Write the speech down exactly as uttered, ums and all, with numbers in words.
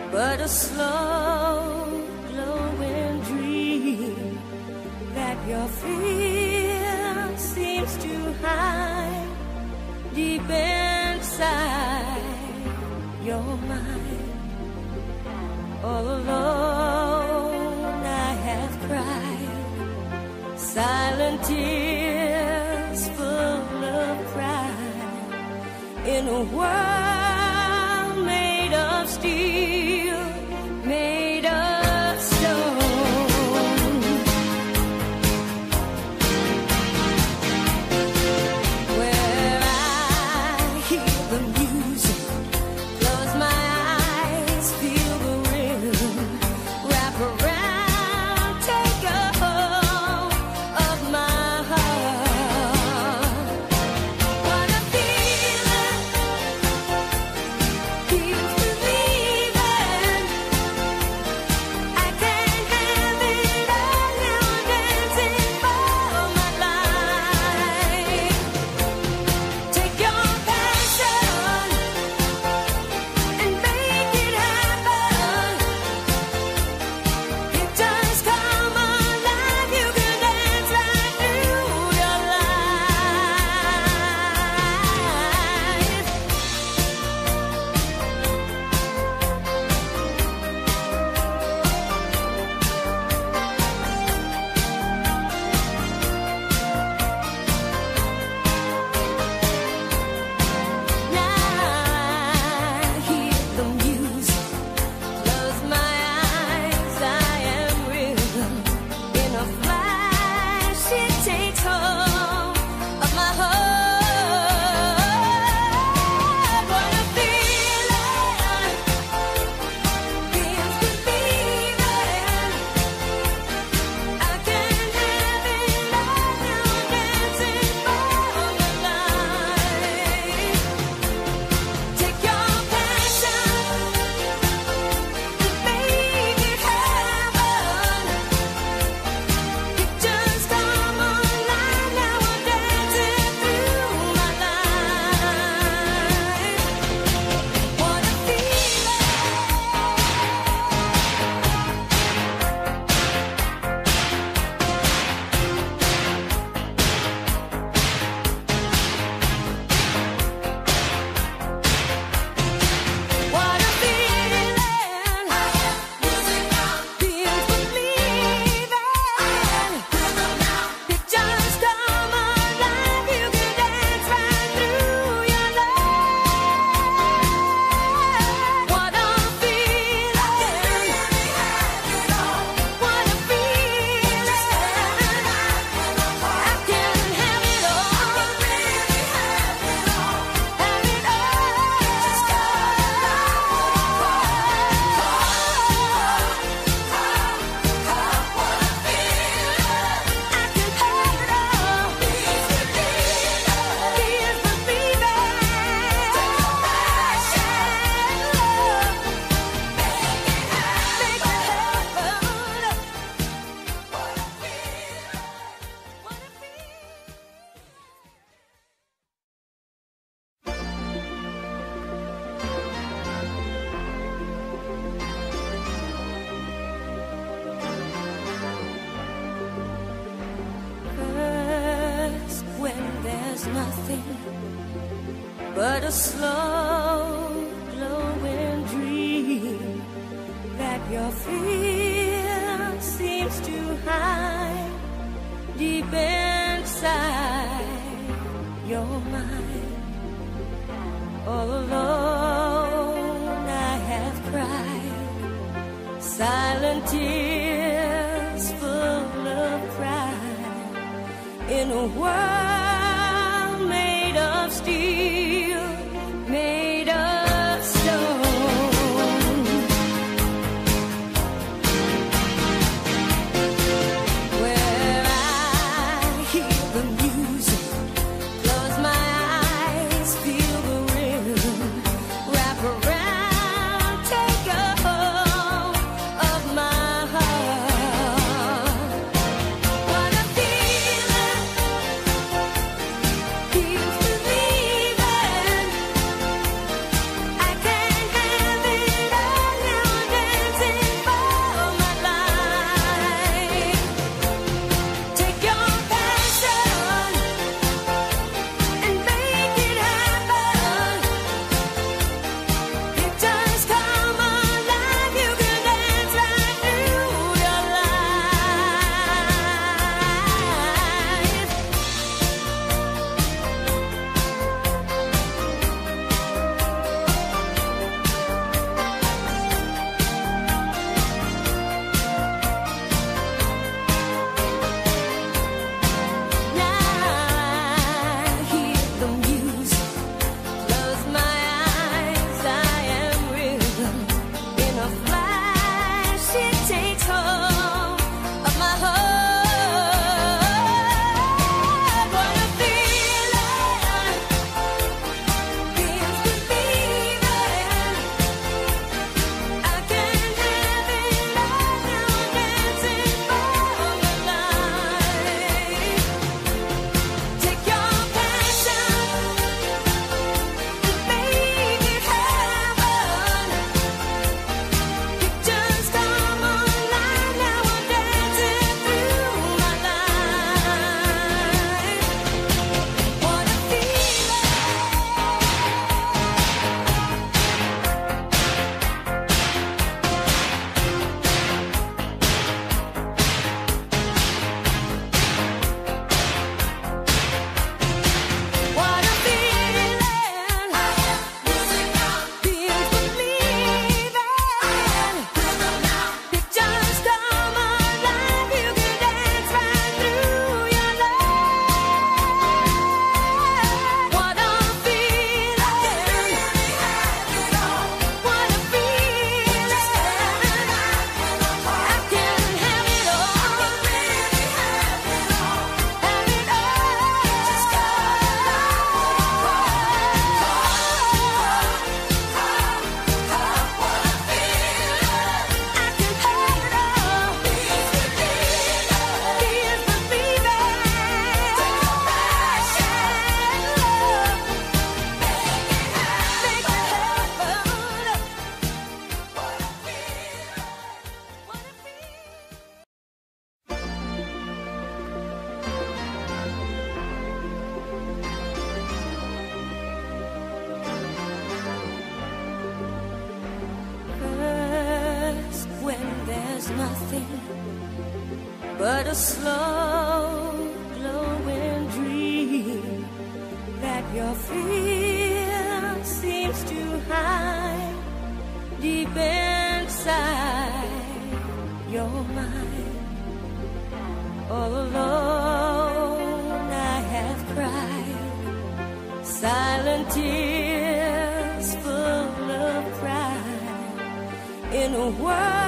but a slow glowing dream that your fear seems to hide deep inside your mind. All alone I have cried silent tears full of pride in a world made of steel, made of stone. Where I hear the music, close my eyes, feel the rhythm, wrap around, take a hold of my heart. What a feeling, feels believing. I can't have it all now, I'm dancing for my life. Take your passion and make it happen. It does come alive, you can dance right through your life. Now I hear the music, close my eyes, I am rhythm. In a flash it takes hold of my heart. What a feeling, feels believing. I can't have it all now, I'm dancing for my life. Take your passion and make it happen. It just come alive now, I'm dancing through my life. What a feeling. What a feeling. Feels believing. It just come alive, you can dance right through your life. What a feeling. What a feeling. I can have it all. Have it all. Just go. First, when there's nothing but a slow glowing dream that your fear seems to hide deep inside your mind. All alone I have cried silent tears full of pride in a world made of steel, made of stone. Where I hear the music, close my eyes, feel the rhythm, wrap around, take a hold of my heart. What a feeling, but a slow glowing dream that your fear seems to hide deep inside your mind. All alone I have cried silent tears full of pride in a world